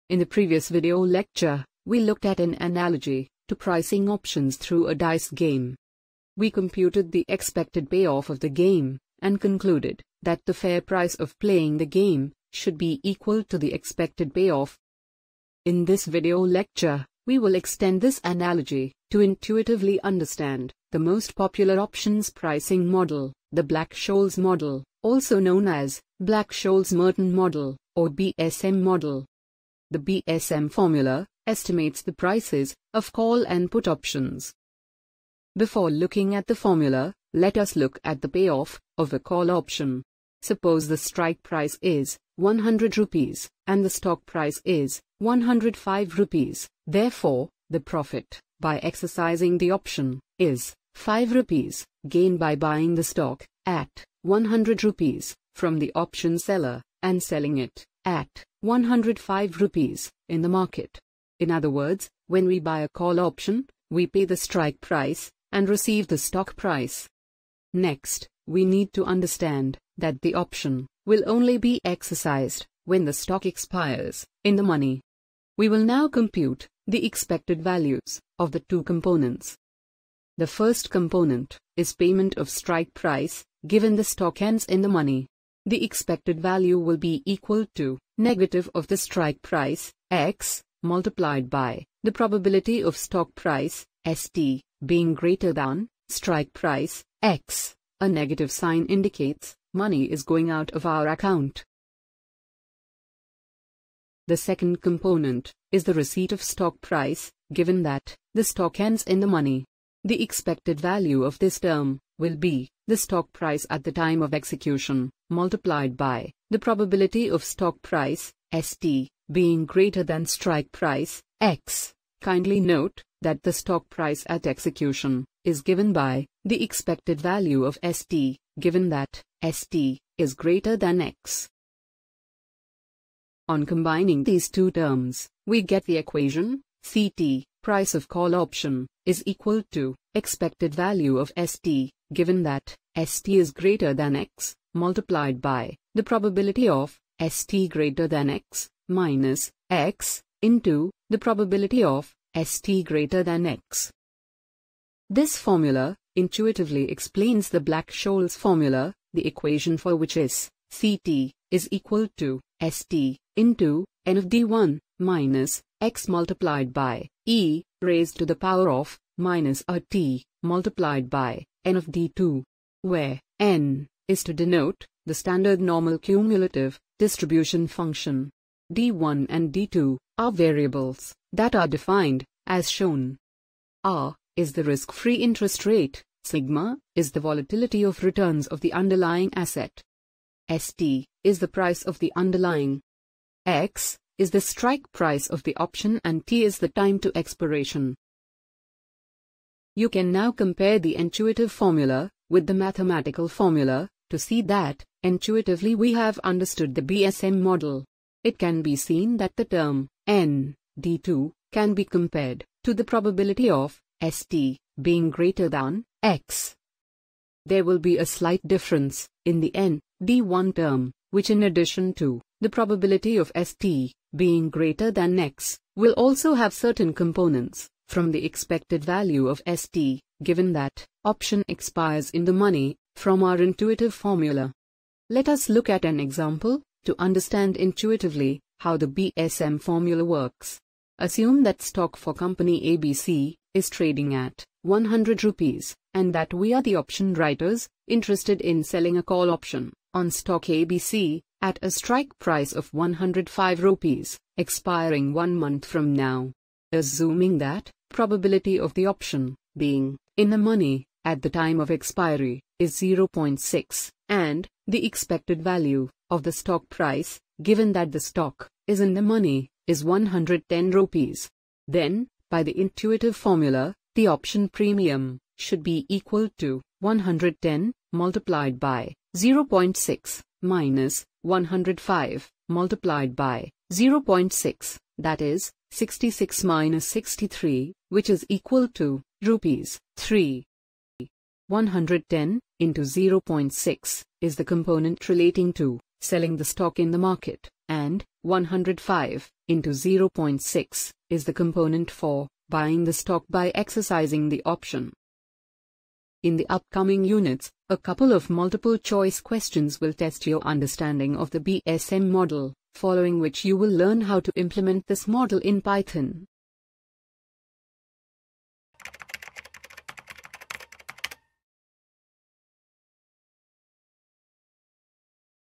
In the previous video lecture, we looked at an analogy to pricing options through a dice game. We computed the expected payoff of the game and concluded that the fair price of playing the game should be equal to the expected payoff. In this video lecture, we will extend this analogy to intuitively understand the most popular options pricing model, the Black-Scholes model, also known as Black-Scholes-Merton model or BSM model. The BSM formula estimates the prices of call and put options. Before looking at the formula, let us look at the payoff of a call option. Suppose the strike price is 100 rupees and the stock price is 105 rupees. Therefore, the profit by exercising the option is 5 rupees, gained by buying the stock at 100 rupees from the option seller and selling it at 105 rupees in the market. In other words, when we buy a call option, we pay the strike price and receive the stock price. Next, we need to understand that the option will only be exercised when the stock expires in the money. We will now compute the expected values of the two components. The first component is payment of strike price given the stock ends in the money. The expected value will be equal to negative of the strike price, x, multiplied by the probability of stock price, st, being greater than strike price, x. A negative sign indicates money is going out of our account. The second component is the receipt of stock price, given that the stock ends in the money. The expected value of this term will be the stock price at the time of execution, multiplied by the probability of stock price, st, being greater than strike price, x. Kindly note that the stock price at execution is given by the expected value of st, given that st is greater than x. On combining these two terms, we get the equation, CT, price of call option, is equal to expected value of st, given that st is greater than x, multiplied by the probability of st greater than x, minus x, into the probability of st greater than x. This formula intuitively explains the Black-Scholes formula, the equation for which is CT is equal to st into n of d1 minus x multiplied by e raised to the power of minus a t multiplied by n of d2, where n is to denote the standard normal cumulative distribution function. d1 and d2 are variables that are defined as shown. R is the risk-free interest rate, sigma is the volatility of returns of the underlying asset. St is the price of the underlying. X is the strike price of the option and T is the time to expiration. You can now compare the intuitive formula with the mathematical formula to see that intuitively we have understood the BSM model. It can be seen that the term n, d2 can be compared to the probability of st being greater than x. There will be a slight difference in the n, d1 term, which in addition to the probability of st being greater than x, will also have certain components from the expected value of st, given that option expires in the money from our intuitive formula. Let us look at an example to understand intuitively how the BSM formula works. Assume that stock for company ABC is trading at 100 rupees and that we are the option writers interested in selling a call option on stock ABC at a strike price of 105 rupees, expiring 1 month from now. Assuming that probability of the option being in the money at the time of expiry is 0.6 and the expected value of the stock price, given that the stock is in the money, is 110 rupees. Then, by the intuitive formula, the option premium should be equal to 110 multiplied by 0.6 minus 105 multiplied by 0.6, that is 66 minus 63, which is equal to rupees 3. 110 into 0.6 is the component relating to selling the stock in the market, and 105 into 0.6 is the component for buying the stock by exercising the option. In the upcoming units, a couple of multiple-choice questions will test your understanding of the BSM model, following which you will learn how to implement this model in Python.